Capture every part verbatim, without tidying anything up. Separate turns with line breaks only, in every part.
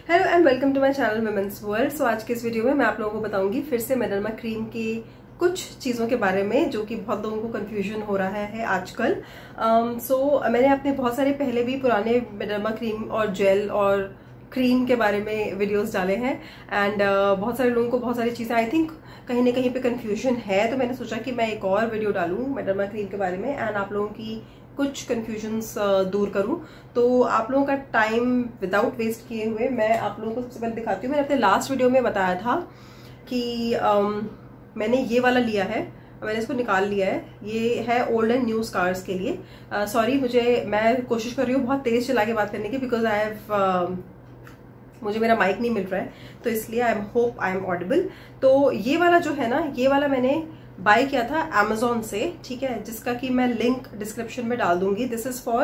Hello and welcome to my channel women's world. So आज के इस वीडियो में मैं आप लोगों को बताऊंगी फिर से मेडरमा क्रीम की कुछ चीज़ों के बारे में जो कि बहुत लोगों को कंफ्यूजन हो रहा है आजकल। सो um, so, मैंने अपने बहुत सारे पहले भी पुराने मेडरमा क्रीम और जेल और क्रीम के बारे में वीडियोस डाले हैं एंड uh, बहुत सारे लोगों को बहुत सारी चीज़ें आई थिंक कहीं ना कहीं पे कंफ्यूजन है, तो मैंने सोचा कि मैं एक और वीडियो डालूं मेडरमा क्रीम के बारे में एंड आप लोगों की कुछ कंफ्यूजन्स दूर करूं। तो आप लोगों का टाइम विदाउट वेस्ट किए हुए मैं आप लोगों को सबसे पहले दिखाती हूँ। मैंने अपने लास्ट वीडियो में बताया था कि um, मैंने ये वाला लिया है, मैंने इसको निकाल लिया है। ये है ओल्ड एंड न्यू स्कार्स के लिए। सॉरी uh, मुझे मैं कोशिश कर रही हूँ बहुत तेज चला के बात करने की, बिकॉज आई हैव मुझे मेरा माइक नहीं मिल रहा है, तो इसलिए I am hope I am audible. तो ये वाला जो है ना, ये वाला मैंने बाय किया था Amazon से, ठीक है, जिसका कि मैं लिंक डिस्क्रिप्शन में डाल दूंगी। दिस इज फॉर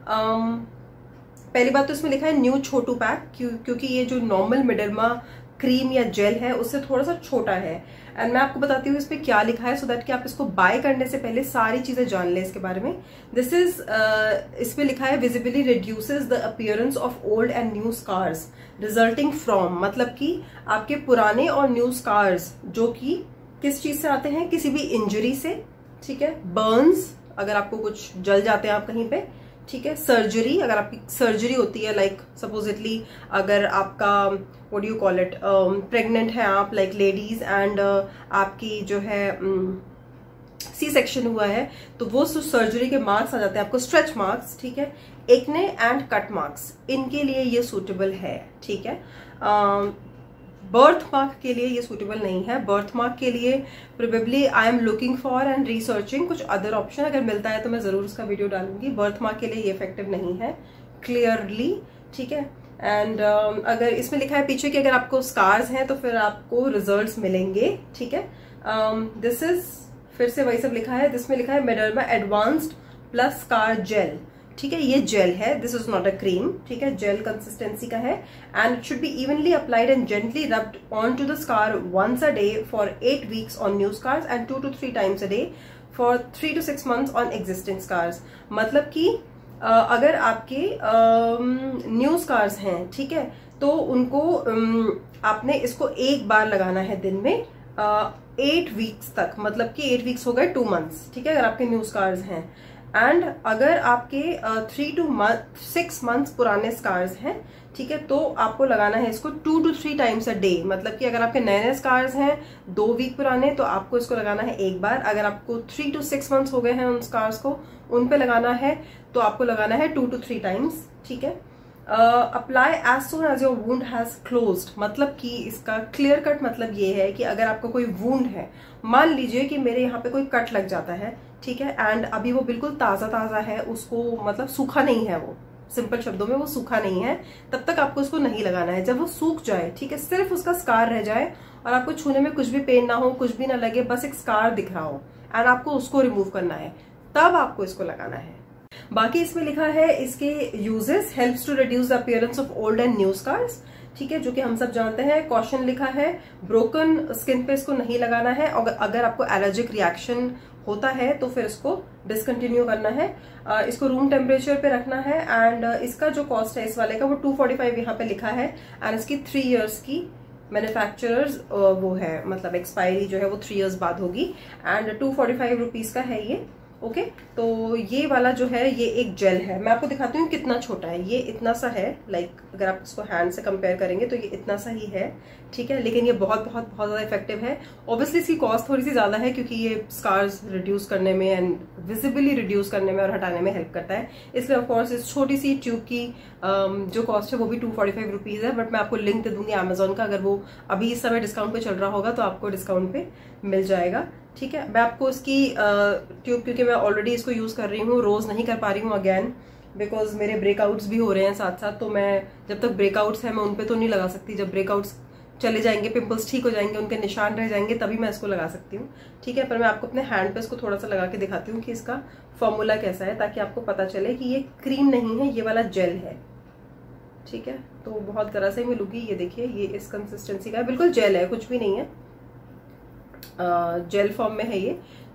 पहली बात तो इसमें लिखा है न्यू छोटू पैक, क्यों क्योंकि ये जो नॉर्मल मेडरमा क्रीम या जेल है उससे थोड़ा सा छोटा है। एंड मैं आपको बताती हूँ इसमें क्या लिखा है, सो दैट कि आप इसको बाय करने से पहले सारी चीजें जान लें इसके बारे में। दिस इज uh, इसमें लिखा है visibly reduces the appearance of old and new scars resulting from, मतलब कि आपके पुराने और न्यू स्कार्स जो कि किस चीज से आते हैं, किसी भी इंजरी से, ठीक है, बर्न्स, अगर आपको कुछ जल जाते हैं आप कहीं पे, ठीक है, सर्जरी, अगर आपकी सर्जरी होती है, लाइक सपोजिटली अगर आपका what do you call it pregnant है आप, लाइक लेडीज, एंड आपकी जो है सी um, सेक्शन हुआ है, तो वो सर्जरी के मार्क्स आ जाते हैं आपको, स्ट्रेच मार्क्स, ठीक है, एक्ने एंड कट मार्क्स, इनके लिए ये सूटेबल है, ठीक है। uh, बर्थ मार्क के लिए ये सूटेबल नहीं है। बर्थ मार्क के लिए probably I am looking for and researching कुछ अदर ऑप्शन, अगर मिलता है तो मैं जरूर उसका वीडियो डालूंगी। बर्थ मार्क के लिए ये इफेक्टिव नहीं है क्लियरली, ठीक है। एंड uh, अगर इसमें लिखा है पीछे कि अगर आपको स्कार्स हैं तो फिर आपको रिजल्ट्स मिलेंगे, ठीक है। दिस इज फिर से वही सब लिखा है, जिसमें लिखा है Mederma advanced plus scar gel, ठीक है, ये जेल है, this is not a cream, ठीक है, जेल कंसिस्टेंसी का है। And it should be evenly applied and gently rubbed on to the scar once a day for eight weeks on new scars and two to three times a day for three to six months on existing scars. मतलब कि uh, अगर आपके new uh, scars हैं, ठीक है, तो उनको um, आपने इसको एक बार लगाना है दिन में एट uh, वीक्स तक, मतलब कि एट वीक्स हो गए टू मंथ्स, ठीक है, अगर आपके न्यू स्कार्स हैं। एंड अगर आपके थ्री टू सिक्स मंथ्स पुराने स्कार्स हैं, ठीक है, तो आपको लगाना है इसको two to three times a day. मतलब कि अगर आपके नए नए स्कार्स हैं दो वीक पुराने, तो आपको इसको लगाना है एक बार। अगर आपको थ्री टू सिक्स मंथ्स हो गए हैं उन स्कार्स को, उन पे लगाना है, तो आपको लगाना है टू टू थ्री टाइम्स, ठीक है। Apply as soon as your wound has closed, मतलब कि इसका क्लियर कट मतलब ये है कि अगर आपको कोई वुंड है, मान लीजिए कि मेरे यहाँ पे कोई कट लग जाता है, ठीक है, एंड अभी वो बिल्कुल ताजा ताजा है, उसको मतलब सूखा नहीं है, वो सिंपल शब्दों में वो सूखा नहीं है, तब तक आपको उसको नहीं लगाना है। जब वो सूख जाए, ठीक है, सिर्फ उसका स्कार रह जाए और आपको छूने में कुछ भी पेन ना हो, कुछ भी ना लगे, बस एक स्कार दिख रहा हो एंड आपको उसको रिमूव करना है, तब आपको इसको लगाना है। बाकी इसमें लिखा है इसके uses, helps to reduce the appearance of old and new scars, ठीक है, जो कि हम सब जानते हैं। कॉशन लिखा है ब्रोकन स्किन पे इसको नहीं लगाना है, और अगर आपको एलर्जिक रिएक्शन होता है तो फिर इसको डिसकंटिन्यू करना है। इसको रूम टेम्परेचर पे रखना है। एंड इसका जो कॉस्ट है इस वाले का वो टू फोर्टी फाइव यहाँ पे लिखा है। एंड इसकी थ्री इयर्स की मैन्युफैक्चरर्स वो है, मतलब एक्सपायरी जो है वो थ्री इयर्स बाद होगी। And two forty five rupees का है ये, ओके okay, तो ये वाला जो है ये एक जेल है। मैं आपको दिखाती हूँ कितना छोटा है, ये इतना सा है, लाइक like, अगर आप इसको हैंड से कंपेयर करेंगे तो ये इतना सा ही है, ठीक है, लेकिन ये बहुत बहुत बहुत ज्यादा इफेक्टिव है। ऑब्वियसली इसकी कॉस्ट थोड़ी सी ज्यादा है क्योंकि ये स्कार्स रिड्यूस करने में एंड विजिबली रिड्यूस करने में और हटाने में हेल्प करता है, इसलिए ऑफकोर्स इस छोटी सी ट्यूब की जो कॉस्ट है वो भी टू फोर्टी फाइव रुपीज है। बट मैं आपको लिंक दे दूंगी अमेजोन का, अगर वो अभी इस समय डिस्काउंट पे चल रहा होगा तो आपको डिस्काउंट पे मिल जाएगा, ठीक है। मैं आपको इसकी ट्यूब, क्योंकि मैं ऑलरेडी इसको यूज कर रही हूँ, रोज नहीं कर पा रही हूँ अगेन, बिकॉज मेरे ब्रेकआउट्स भी हो रहे हैं साथ साथ, तो मैं जब तक ब्रेकआउट्स है मैं उन पे तो नहीं लगा सकती। जब ब्रेकआउट्स चले जाएंगे, पिंपल्स ठीक हो जाएंगे, उनके निशान रह जाएंगे, तभी मैं इसको लगा सकती हूँ, ठीक है। पर मैं आपको अपने हैंड पे इसको थोड़ा सा लगा के दिखाती हूँ कि इसका फॉर्मूला कैसा है, ताकि आपको पता चले कि ये क्रीम नहीं है, ये वाला जेल है, ठीक है। तो बहुत तरह से मिलूंगी, ये देखिए, ये इस कंसिस्टेंसी का है, बिल्कुल जेल है, कुछ भी नहीं है, जेल फॉर्म में है ये।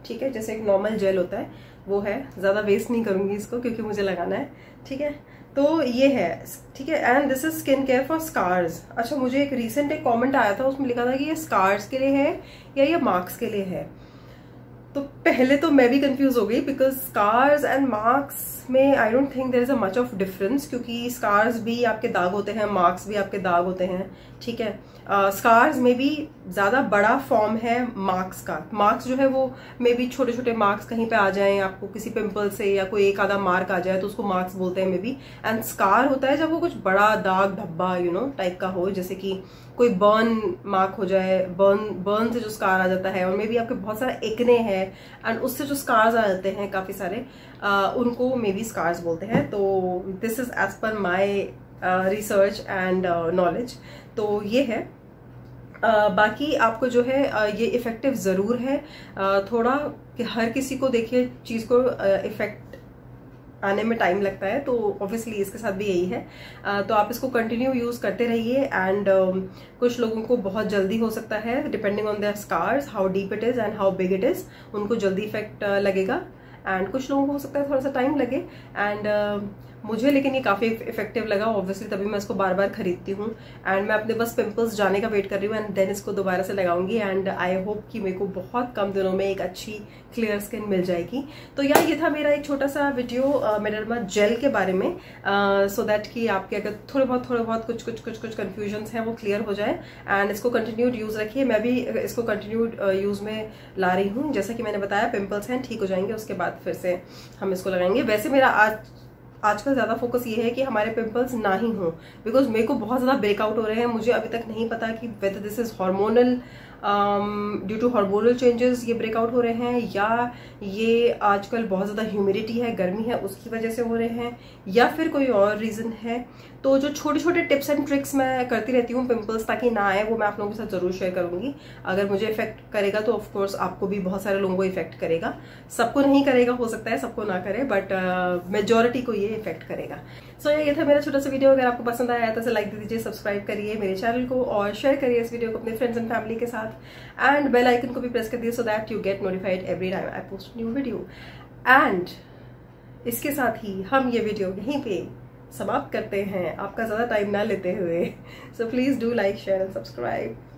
ठीक है, जैसे एक नॉर्मल जेल होता है वो है। ज़्यादा वेस्ट नहीं करूंगी इसको क्योंकि मुझे लगाना है, ठीक है। तो ये है, ठीक है। And this is skin care for scars. अच्छा, मुझे एक रिसेंट एक कमेंट आया था, उसमें लिखा था कि ये स्कार्स के लिए है या ये मार्क्स के लिए है। तो पहले तो मैं भी कंफ्यूज हो गई, बिकॉज स्कार्स एंड मार्क्स में I don't think there is a much of difference, क्योंकि स्कार्स भी आपके दाग होते हैं, मार्क्स भी आपके दाग होते हैं, ठीक है। स्कार्स में भी ज्यादा बड़ा फॉर्म है मार्क्स का। मार्क्स जो है वो मे बी छोटे छोटे मार्क्स कहीं पे आ जाएं आपको किसी पिंपल से, या कोई एक आधा मार्क आ जाए तो उसको मार्क्स बोलते हैं मे बी। एंड स्कार होता है जब वो कुछ बड़ा दाग धब्बा यू नो टाइप का हो, जैसे कि कोई बर्न मार्क हो जाए, बर्न बर्न से जो स्कार आ जाता है, और मे बी आपके बहुत सारा एकने हैं एंड उससे जो स्कार्स आ जाते हैं काफी सारे, आ, उनको मे बी स्कार्स बोलते हैं। तो this is as per my research and knowledge. तो ये है। Uh, बाकी आपको जो है uh, ये इफेक्टिव जरूर है, uh, थोड़ा कि हर किसी को देखिए चीज को इफेक्ट uh, आने में टाइम लगता है, तो ऑब्वियसली इसके साथ भी यही है। uh, तो आप इसको कंटिन्यू यूज करते रहिए। एंड uh, कुछ लोगों को बहुत जल्दी हो सकता है, depending on their scars, how deep it is and how big it is, उनको जल्दी इफेक्ट uh, लगेगा। एंड कुछ लोगों को हो सकता है थोड़ा सा टाइम लगे। एंड uh, मुझे लेकिन ये काफी इफेक्टिव लगा ऑब्वियसली, तभी मैं इसको बार बार खरीदती हूँ। एंड मैं अपने बस पिंपल्स जाने का वेट कर रही हूँ एंड देन इसको दोबारा से लगाऊंगी। एंड आई होप कि मेरे को बहुत कम दिनों में एक अच्छी क्लियर स्किन मिल जाएगी। तो यार ये था मेरा एक छोटा सा वीडियो मेडरमा जेल के बारे में, सो uh, दैट so कि आपके अगर थोड़े बहुत थोड़े बहुत कुछ कुछ कुछ कुछ कन्फ्यूजन हैं वो क्लियर हो जाए। एंड इसको कंटिन्यूड यूज रखिए, मैं भी इसको कंटिन्यूड यूज में ला रही हूँ। जैसा कि मैंने बताया, पिंपल्स हैं ठीक हो जाएंगे, उसके बाद फिर से हम इसको लगाएंगे। वैसे मेरा आज आजकल ज्यादा फोकस ये है कि हमारे पिंपल्स ना ही हो, बिकॉज मेरे को बहुत ज्यादा ब्रेकआउट हो रहे हैं। मुझे अभी तक नहीं पता कि whether this is hormonal, due to hormonal changes ये ब्रेकआउट हो रहे हैं, या ये आजकल बहुत ज्यादा ह्यूमिडिटी है, गर्मी है, उसकी वजह से हो रहे हैं, या फिर कोई और रीजन है। तो जो छोटे छोटे टिप्स एंड ट्रिक्स मैं करती रहती हूँ पिंपल्स ताकि ना आए, वो मैं आप लोगों के साथ जरूर शेयर करूंगी। अगर मुझे इफेक्ट करेगा तो ऑफकोर्स आपको भी बहुत सारे लोगों को इफेक्ट करेगा। सबको नहीं करेगा, हो सकता है सबको ना करे, बट मेजोरिटी uh, को ये इफेक्ट करेगा। सो so, ये था मेरा छोटा सा वीडियो। अगर आपको पसंद आया तो लाइक दे दीजिए, सब्सक्राइब करिए मेरे चैनल को और शेयर करिए इस वीडियो को अपने फ्रेंड्स एंड फैमिली के साथ। एंड बेल आइकन को भी प्रेस कर दिए so that you get notified every time I post new video. And इसके साथ ही हम ये वीडियो यहीं पे समाप्त करते हैं, आपका ज्यादा टाइम ना लेते हुए। So please do like share and subscribe.